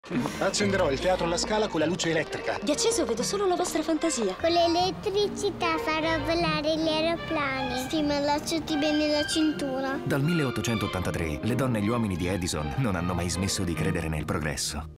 Accenderò il teatro alla Scala con la luce elettrica. Di acceso vedo solo la vostra fantasia. Con l'elettricità farò volare gli aeroplani. Sì, ma allacciati bene la cintura. Dal 1883 le donne e gli uomini di Edison non hanno mai smesso di credere nel progresso.